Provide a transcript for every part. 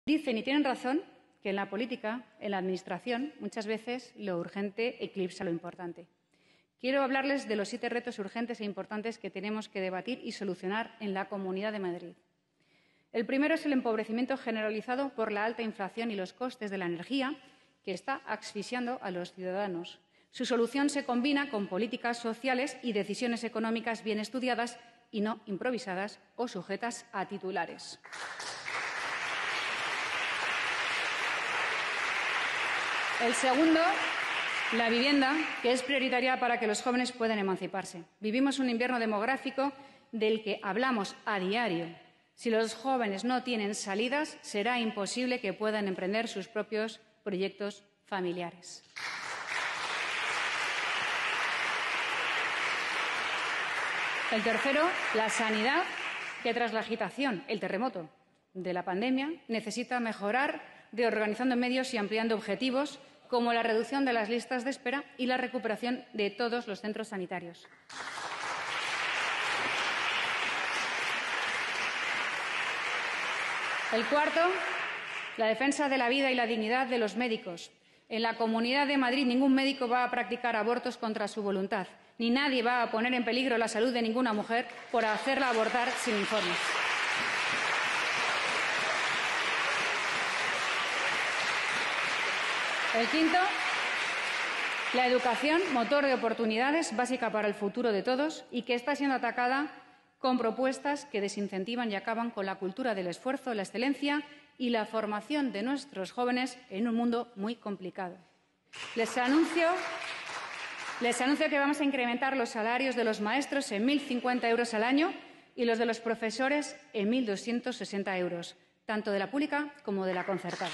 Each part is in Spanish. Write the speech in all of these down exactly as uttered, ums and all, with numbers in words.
Dicen y tienen razón que en la política, en la administración, muchas veces lo urgente eclipsa lo importante. Quiero hablarles de los siete retos urgentes e importantes que tenemos que debatir y solucionar en la Comunidad de Madrid. El primero es el empobrecimiento generalizado por la alta inflación y los costes de la energía, que está asfixiando a los ciudadanos. Su solución se combina con políticas sociales y decisiones económicas bien estudiadas y no improvisadas o sujetas a titulares. El segundo, la vivienda, que es prioritaria para que los jóvenes puedan emanciparse. Vivimos un invierno demográfico del que hablamos a diario. Si los jóvenes no tienen salidas, será imposible que puedan emprender sus propios proyectos familiares. El tercero, la sanidad, que tras la agitación, el terremoto de la pandemia, necesita mejorar reorganizando medios y ampliando objetivos, como la reducción de las listas de espera y la recuperación de todos los centros sanitarios. El cuarto, la defensa de la vida y la dignidad de los médicos. En la Comunidad de Madrid ningún médico va a practicar abortos contra su voluntad, ni nadie va a poner en peligro la salud de ninguna mujer por hacerla abortar sin informes. El quinto, la educación, motor de oportunidades, básica para el futuro de todos y que está siendo atacada con propuestas que desincentivan y acaban con la cultura del esfuerzo, la excelencia y la formación de nuestros jóvenes en un mundo muy complicado. Les anuncio, les anuncio que vamos a incrementar los salarios de los maestros en mil cincuenta euros al año y los de los profesores en mil doscientos sesenta euros, tanto de la pública como de la concertada.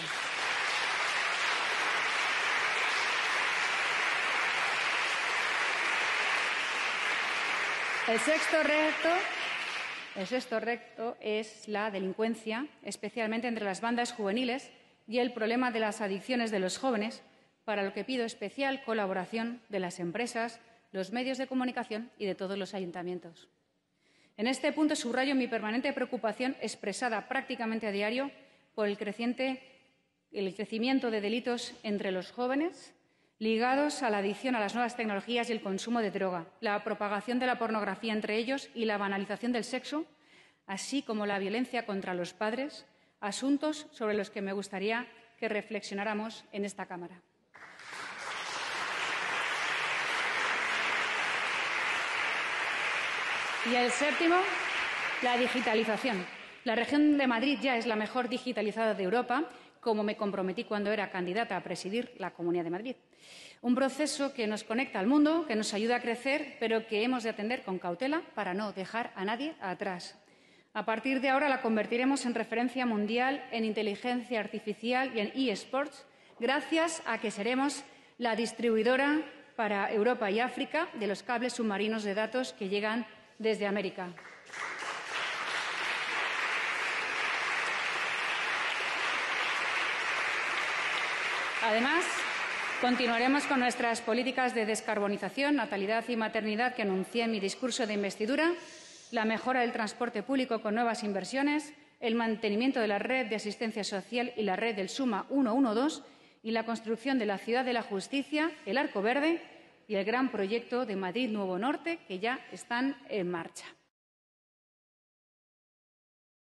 El sexto reto, el sexto reto es la delincuencia, especialmente entre las bandas juveniles, y el problema de las adicciones de los jóvenes, para lo que pido especial colaboración de las empresas, los medios de comunicación y de todos los ayuntamientos. En este punto subrayo mi permanente preocupación, expresada prácticamente a diario, por el, creciente, el crecimiento de delitos entre los jóvenes, ligados a la adicción a las nuevas tecnologías y el consumo de droga, la propagación de la pornografía entre ellos y la banalización del sexo, así como la violencia contra los padres, asuntos sobre los que me gustaría que reflexionáramos en esta Cámara. Y el séptimo, la digitalización. La región de Madrid ya es la mejor digitalizada de Europa, como me comprometí cuando era candidata a presidir la Comunidad de Madrid. Un proceso que nos conecta al mundo, que nos ayuda a crecer, pero que hemos de atender con cautela para no dejar a nadie atrás. A partir de ahora la convertiremos en referencia mundial en inteligencia artificial y en eSports, gracias a que seremos la distribuidora para Europa y África de los cables submarinos de datos que llegan desde América. Además, continuaremos con nuestras políticas de descarbonización, natalidad y maternidad que anuncié en mi discurso de investidura, la mejora del transporte público con nuevas inversiones, el mantenimiento de la red de asistencia social y la red del Suma ciento doce y la construcción de la Ciudad de la Justicia, el Arco Verde y el gran proyecto de Madrid Nuevo Norte, que ya están en marcha.